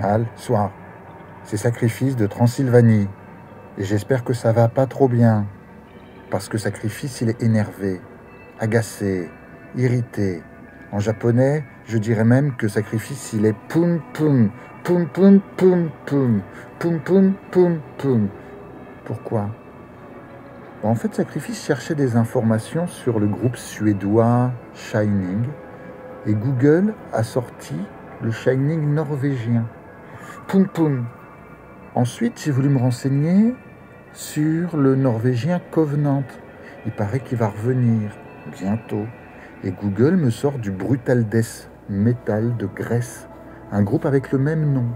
Al, soir. C'est Sacrifice de Transylvanie. Et j'espère que ça va pas trop bien. Parce que Sacrifice, il est énervé, agacé, irrité. En japonais, je dirais même que Sacrifice, il est poum poum, poum poum poum poum, poum poum poum poum. Pourquoi? En fait, Sacrifice cherchait des informations sur le groupe suédois Shining et Google a sorti le Shining norvégien. Poum poum. Ensuite, j'ai voulu me renseigner sur le norvégien Covenant. Il paraît qu'il va revenir bientôt. Et Google me sort du Brutal Death Metal de Grèce, un groupe avec le même nom.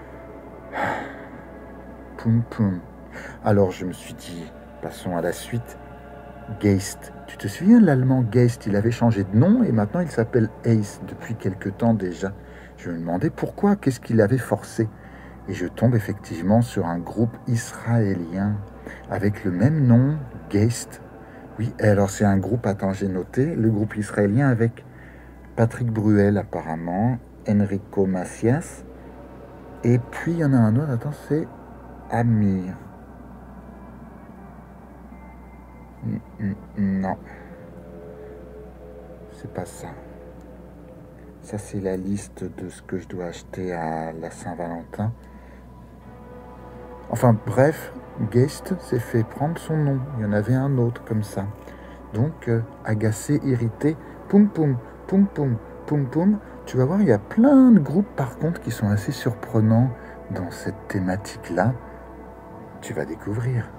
Poum poum. Alors je me suis dit, passons à la suite. Geist. Tu te souviens de l'allemand Geist? Il avait changé de nom et maintenant il s'appelle Ace depuis quelque temps déjà. Je me demandais pourquoi, qu'est-ce qu'il avait forcé. Et je tombe effectivement sur un groupe israélien avec le même nom, Geist. Oui, et alors c'est un groupe, attends, j'ai noté, le groupe israélien avec Patrick Bruel apparemment, Enrico Macias, et puis il y en a un autre, attends, c'est Amir. Non, c'est pas ça. Ça c'est la liste de ce que je dois acheter à la Saint-Valentin. Enfin bref, Geist s'est fait prendre son nom. Il y en avait un autre comme ça. Donc, agacé, irrité, poum poum, poum poum, poum poum. Tu vas voir, il y a plein de groupes par contre qui sont assez surprenants dans cette thématique-là. Tu vas découvrir.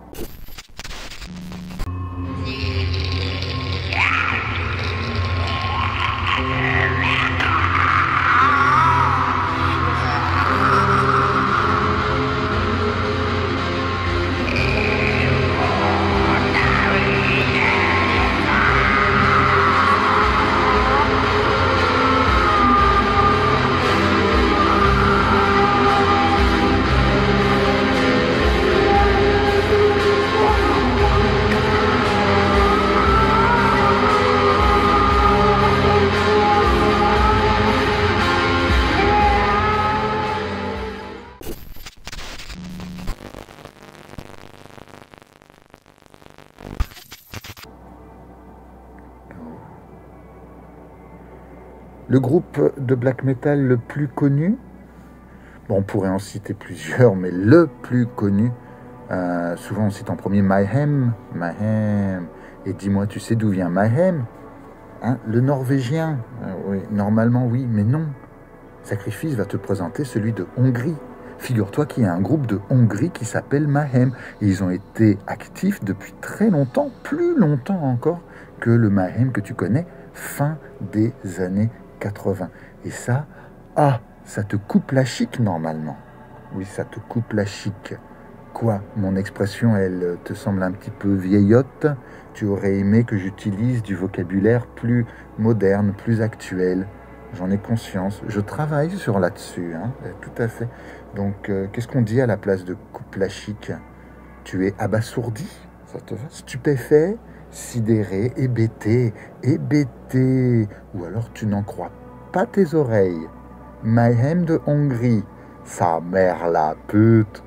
Le groupe de black metal le plus connu, bon, on pourrait en citer plusieurs, mais le plus connu, souvent on cite en premier Mayhem, et dis-moi, tu sais d'où vient Mayhem, hein, le norvégien, oui, normalement oui, mais non. Sacrifice va te présenter celui de Hongrie. Figure-toi qu'il y a un groupe de Hongrie qui s'appelle Mayhem, et ils ont été actifs depuis très longtemps, plus longtemps encore que le Mayhem que tu connais, fin des années 80. Et ça, ça te coupe la chic normalement. Oui, ça te coupe la chic. Quoi, mon expression, elle te semble un petit peu vieillotte? Tu aurais aimé que j'utilise du vocabulaire plus moderne, plus actuel? J'en ai conscience. Je travaille sur là-dessus, hein, tout à fait. Donc, qu'est-ce qu'on dit à la place de coupe la chic? Tu es abasourdi? Ça te va? Stupéfait? Sidéré, hébété, ou alors tu n'en crois pas tes oreilles. Mayhem de Hongrie, sa mère la pute.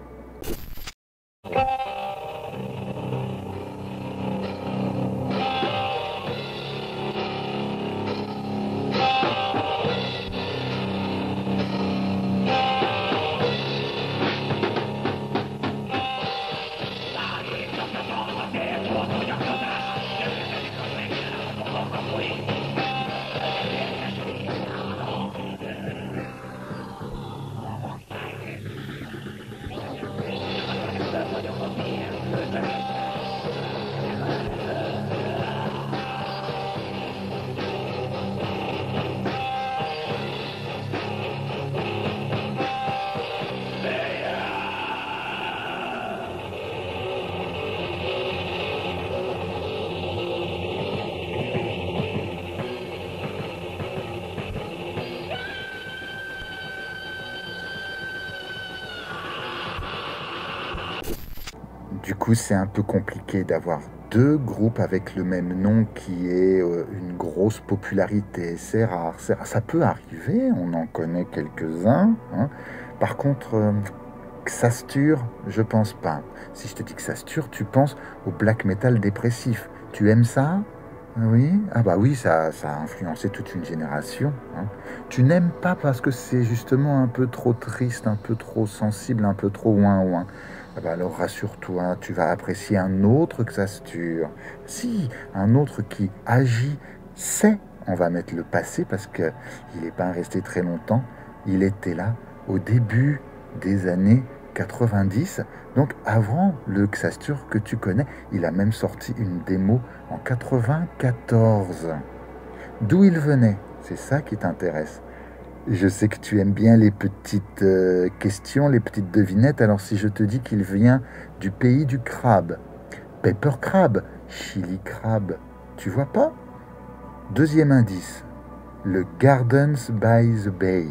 Du coup, c'est un peu compliqué d'avoir deux groupes avec le même nom qui ait une grosse popularité. C'est rare, ça peut arriver, on en connaît quelques-uns, hein, Par contre, Xastur, je pense pas. Si je te dis Xastur, tu penses au black metal dépressif. Tu aimes ça? Oui? Ah bah oui, ça a influencé toute une génération, hein. Tu n'aimes pas parce que c'est justement un peu trop triste, un peu trop sensible, un peu trop ouin-ouin. Ah bah alors rassure-toi, tu vas apprécier un autre Xastur. Si, un autre qui agit, c'est, on va mettre le passé parce qu'il n'est pas resté très longtemps, il était là au début des années 90, donc avant le Xastur que tu connais. Il a même sorti une démo en 94. D'où il venait, c'est ça qui t'intéresse. Je sais que tu aimes bien les petites questions, les petites devinettes, alors si je te dis qu'il vient du pays du crabe, pepper crab, chili crab, tu vois pas? Deuxième indice, le Gardens by the Bay.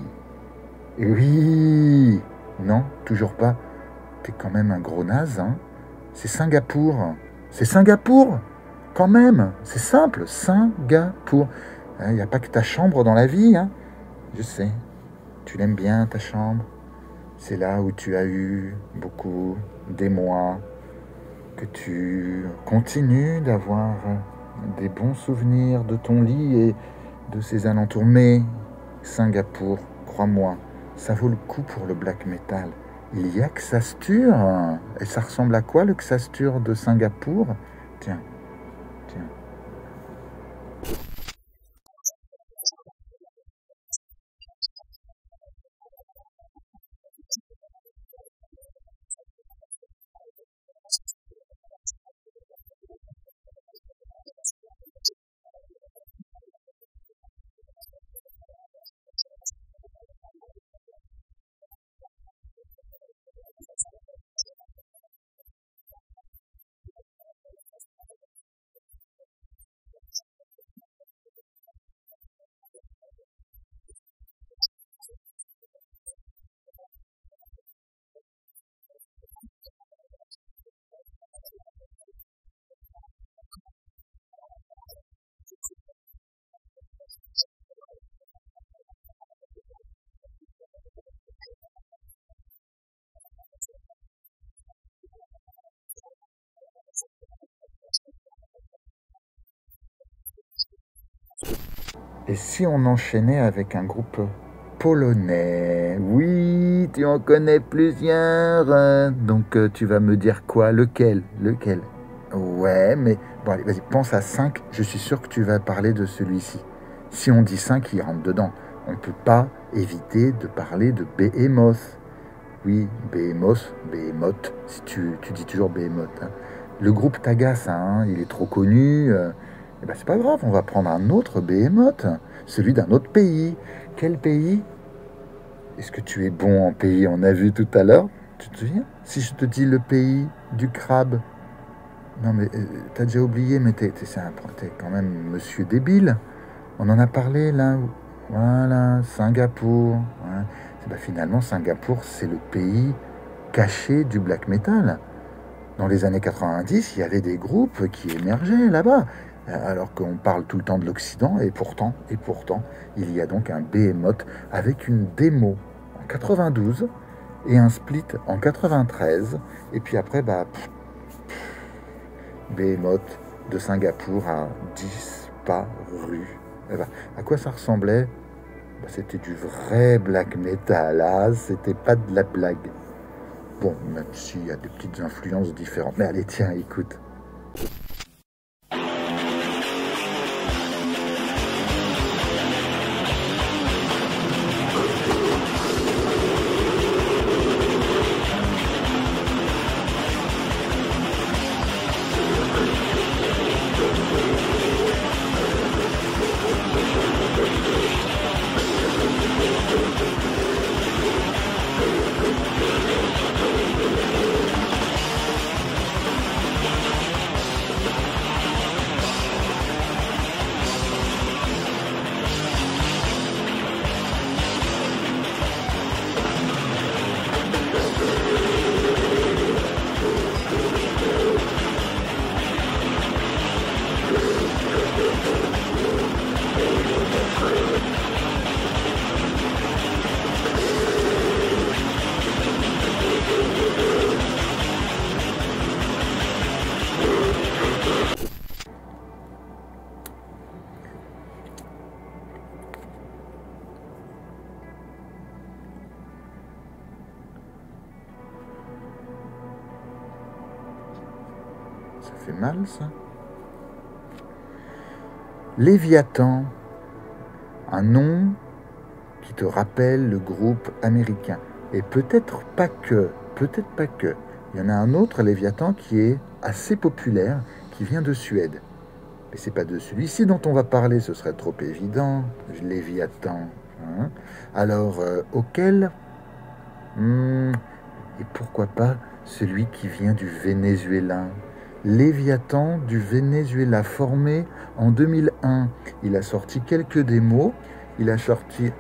Oui, non, toujours pas. T'es quand même un gros naze, hein. C'est Singapour. C'est Singapour, quand même. C'est simple, Singapour. Il n'y a pas que ta chambre dans la vie, hein. Je sais, tu l'aimes bien ta chambre. C'est là où tu as eu beaucoup d'émoi, que tu continues d'avoir des bons souvenirs de ton lit et de ses alentours. Mais Singapour, crois-moi, ça vaut le coup pour le black metal. Il y a Xastur. Et ça ressemble à quoi le Xastur de Singapour? Tiens, tiens. Et si on enchaînait avec un groupe polonais? Oui, tu en connais plusieurs. Donc tu vas me dire quoi? Lequel? Lequel? Ouais, mais bon, allez, vas-y, pense à 5. Je suis sûr que tu vas parler de celui-ci. Si on dit 5, il rentre dedans. On ne peut pas éviter de parler de Behemoth. Oui, Behemoth, si tu dis toujours Behemoth, hein. Le groupe t'agace, hein, il est trop connu. Eh ben, c'est pas grave, on va prendre un autre Behemoth, celui d'un autre pays. Quel pays? Est-ce que tu es bon en pays? On a vu tout à l'heure. Tu te souviens? Si je te dis le pays du crabe. Non mais t'as déjà oublié, mais t'es quand même monsieur débile. On en a parlé là. Voilà, Singapour. Hein. Bah, finalement, Singapour, c'est le pays caché du black metal. Dans les années 90, il y avait des groupes qui émergeaient là-bas, alors qu'on parle tout le temps de l'Occident, et pourtant, il y a donc un Behemoth avec une démo en 92 et un split en 93, et puis après, Behemoth de Singapour a disparu. Et à quoi ça ressemblait? C'était du vrai black metal, ah, c'était pas de la blague. Bon, même s'il y a des petites influences différentes. Mais allez, tiens, écoute. Ça fait mal, ça. Léviathan, un nom qui te rappelle le groupe américain. Et peut-être pas que, peut-être pas que. Il y en a un autre, Léviathan, qui est assez populaire, qui vient de Suède. Mais c'est pas de celui-ci dont on va parler, ce serait trop évident. Léviathan. Hein. Alors, auquel et pourquoi pas celui qui vient du Venezuela. Léviathan du Venezuela, formé en 2001. Il a sorti quelques démos. Il a sorti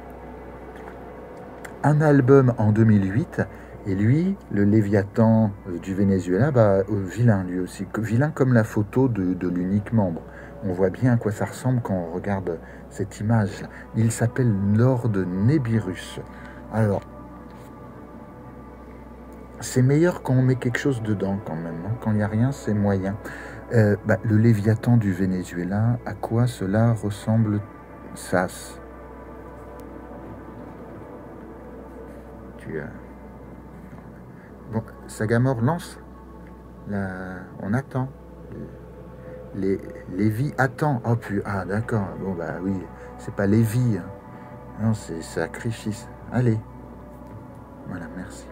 un album en 2008. Et lui, le Léviathan du Venezuela, vilain lui aussi. Vilain comme la photo de l'unique membre. On voit bien à quoi ça ressemble quand on regarde cette image. Il s'appelle Lord Nebirus. Alors, c'est meilleur quand on met quelque chose dedans quand même. Hein. Quand il n'y a rien, c'est moyen. Le Léviathan du Venezuela, à quoi cela ressemble ça? Bon, Sagamore lance. On attend. Lévi attend. Oh puis ah d'accord. Bon bah oui, c'est pas Lévi. Hein. Non, c'est sacrifice. Allez. Voilà, merci.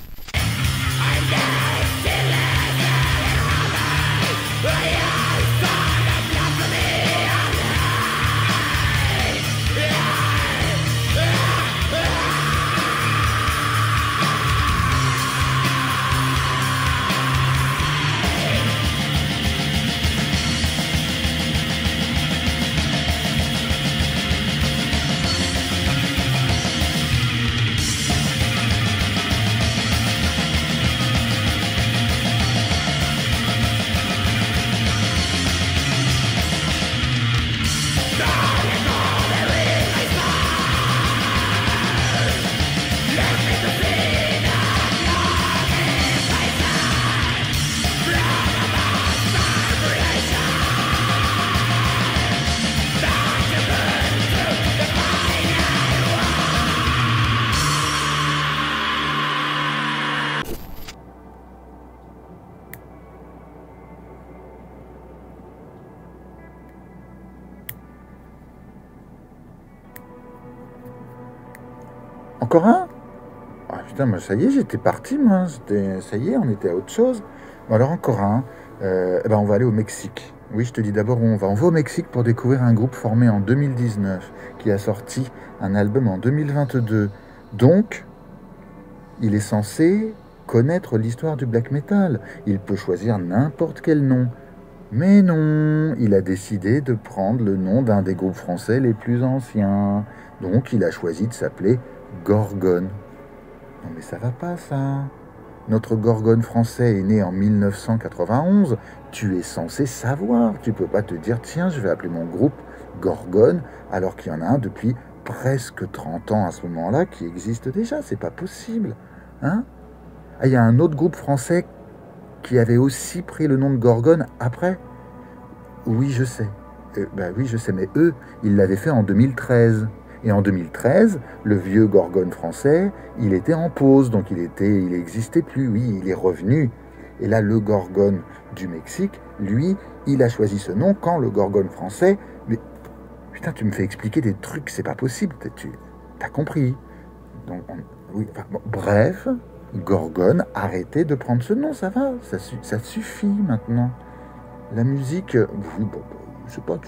Encore un? Ah putain, moi, ça y est, j'étais parti, moi. Ça y est, on était à autre chose. Bon, alors encore un. On va aller au Mexique. Oui, je te dis d'abord où on va. On va au Mexique pour découvrir un groupe formé en 2019 qui a sorti un album en 2022. Donc, il est censé connaître l'histoire du black metal. Il peut choisir n'importe quel nom. Mais non, il a décidé de prendre le nom d'un des groupes français les plus anciens. Donc, il a choisi de s'appeler Gorgone. Non mais ça va pas ça. Notre Gorgone français est né en 1991. Tu es censé savoir. Tu peux pas te dire tiens je vais appeler mon groupe Gorgone alors qu'il y en a un depuis presque 30 ans à ce moment-là qui existe déjà. C'est pas possible. Hein? Ah, il y a un autre groupe français qui avait aussi pris le nom de Gorgone après. Oui je sais. Oui je sais mais eux ils l'avaient fait en 2013. Et en 2013, le vieux Gorgone français, il était en pause, donc il existait plus. Oui, il est revenu. Et là, le Gorgone du Mexique, lui, il a choisi ce nom quand le Gorgone français. Mais putain, tu me fais expliquer des trucs, c'est pas possible. T'as compris. Donc, bref, Gorgone, arrêtez de prendre ce nom, ça va, ça suffit maintenant. La musique, oui, c'est pas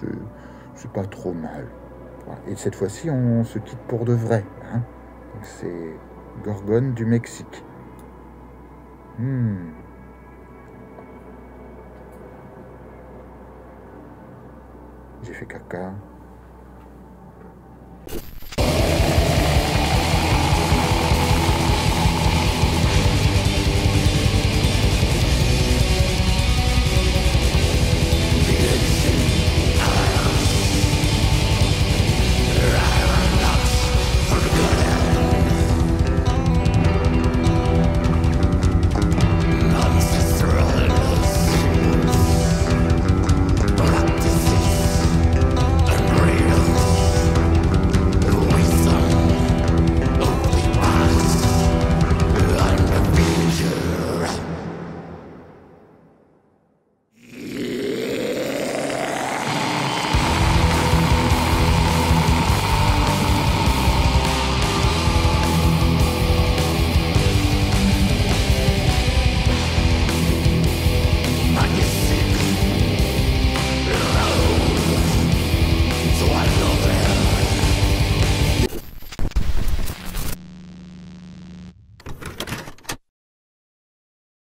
trop mal. Et cette fois-ci, on se quitte pour de vrai. Hein. Donc c'est Gorgone du Mexique. J'ai fait caca.